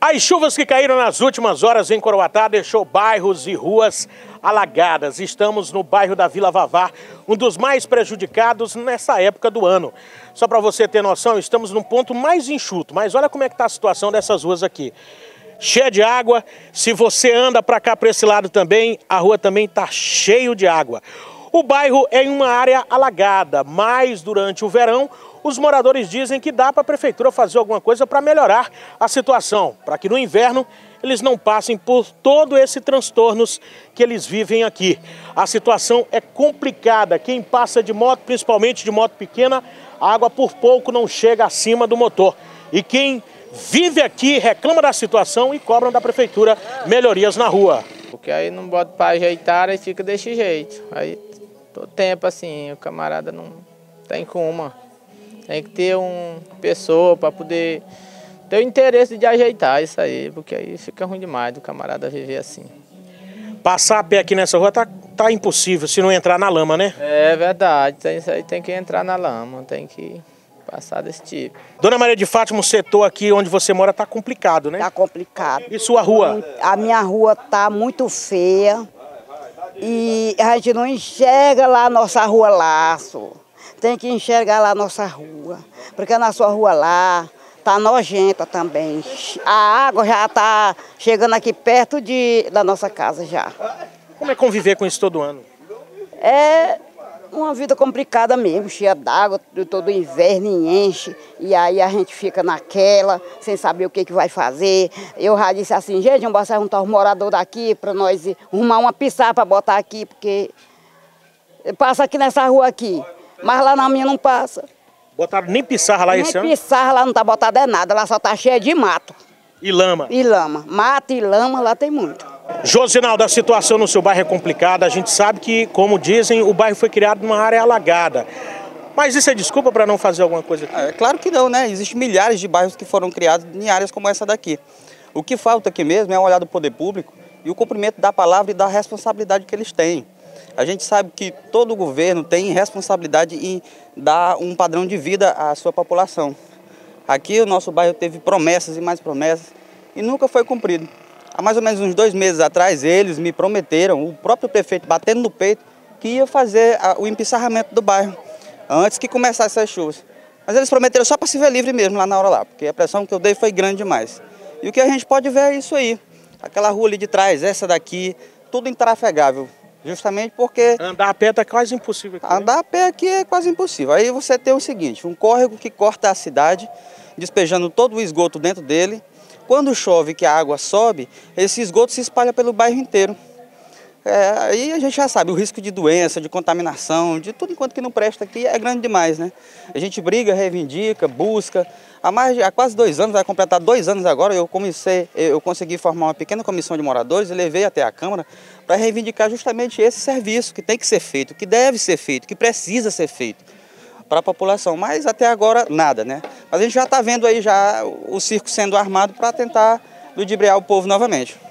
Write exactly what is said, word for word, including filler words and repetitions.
As chuvas que caíram nas últimas horas em Coroatá deixou bairros e ruas alagadas. Estamos no bairro da Vila Vavá, um dos mais prejudicados nessa época do ano. Só para você ter noção, estamos num ponto mais enxuto, mas olha como é que está a situação dessas ruas aqui. Cheia de água, se você anda para cá, para esse lado também, a rua também está cheio de água. O bairro é em uma área alagada, mas durante o verão, os moradores dizem que dá para a prefeitura fazer alguma coisa para melhorar a situação, para que no inverno eles não passem por todo esse transtornos que eles vivem aqui. A situação é complicada, quem passa de moto, principalmente de moto pequena, a água por pouco não chega acima do motor. E quem vive aqui reclama da situação e cobram da prefeitura melhorias na rua. Porque aí não bota para ajeitar e fica desse jeito. Aí todo tempo assim, o camarada não tem como. Tem que ter uma pessoa para poder ter o interesse de ajeitar isso aí, porque aí fica ruim demais do camarada viver assim. Passar a pé aqui nessa rua tá, tá impossível se não entrar na lama, né? É verdade, isso aí tem que entrar na lama, tem que passar desse tipo. Dona Maria de Fátima, o setor aqui onde você mora tá complicado, né? Tá complicado. E sua rua? A minha rua tá muito feia e a gente não enxerga lá a nossa rua laço. Tem que enxergar lá a nossa rua, porque na sua rua lá tá nojenta também. A água já tá chegando aqui perto de, da nossa casa já. Como é conviver com isso todo ano? É uma vida complicada mesmo, cheia d'água, todo inverno enche, e aí a gente fica naquela, sem saber o que, que vai fazer. Eu já disse assim, gente, vamos botar juntar os moradores daqui para nós arrumar uma pissarra para botar aqui, porque passa aqui nessa rua aqui. Mas lá na minha não passa. Botaram nem pissarra lá esse ano? Nem pissarra lá não tá botada é nada, lá só tá cheia de mato. E lama? E lama. Mato e lama lá tem muito. Josinaldo, a situação no seu bairro é complicada. A gente sabe que, como dizem, o bairro foi criado numa área alagada. Mas isso é desculpa para não fazer alguma coisa aqui? É claro que não, né? Existem milhares de bairros que foram criados em áreas como essa daqui. O que falta aqui mesmo é um olhar do poder público e o cumprimento da palavra e da responsabilidade que eles têm. A gente sabe que todo governo tem responsabilidade em dar um padrão de vida à sua população. Aqui o nosso bairro teve promessas e mais promessas e nunca foi cumprido. Há mais ou menos uns dois meses atrás, eles me prometeram, o próprio prefeito batendo no peito, que ia fazer o empissarramento do bairro antes que começassem as chuvas. Mas eles prometeram só para se ver livre mesmo lá na hora lá, porque a pressão que eu dei foi grande demais. E o que a gente pode ver é isso aí. Aquela rua ali de trás, essa daqui, tudo intrafegável. Justamente porque... Andar a pé tá quase impossível aqui, Andar né? a pé aqui é quase impossível. Aí você tem o seguinte, um córrego que corta a cidade, despejando todo o esgoto dentro dele. Quando chove, que a água sobe, esse esgoto se espalha pelo bairro inteiro. É, aí a gente já sabe, o risco de doença, de contaminação, de tudo enquanto que não presta aqui é grande demais, né? A gente briga, reivindica, busca. Há, mais, há quase dois anos, vai completar dois anos agora, eu comecei, eu consegui formar uma pequena comissão de moradores e levei até a Câmara para reivindicar justamente esse serviço que tem que ser feito, que deve ser feito, que precisa ser feito para a população. Mas até agora nada, né? Mas a gente já está vendo aí já o circo sendo armado para tentar ludibriar o povo novamente.